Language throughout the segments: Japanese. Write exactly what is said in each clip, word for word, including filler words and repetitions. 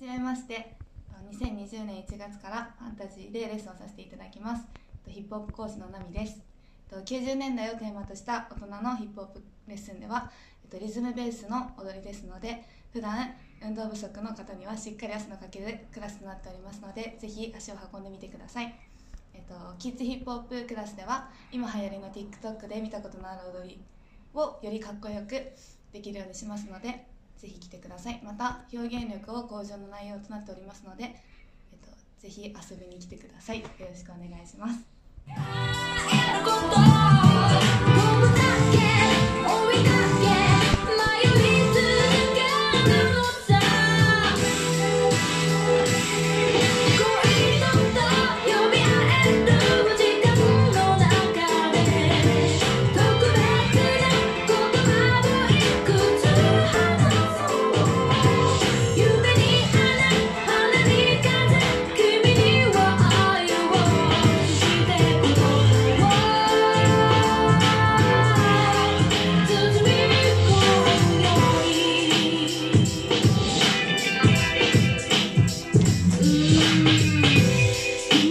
じめまして、にせんにじゅうねんいちがつからファンタジーでレッスンをさせていただきます。ヒップホップ講師のナミです。きゅうじゅうねんだいをテーマとした大人のヒップホップレッスンでは、リズムベースの踊りですので、普段運動不足の方にはしっかり汗のかけるクラスとなっておりますので、ぜひ足を運んでみてください。えっと、キッズヒップホップクラスでは、今流行りの TikTok で見たことのある踊りをよりかっこよくできるようにしますので、ぜひ来てください。また表現力を向上の内容となっておりますので、えっと、ぜひ遊びに来てください。よろしくお願いします。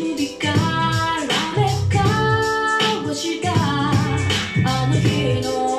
あの日の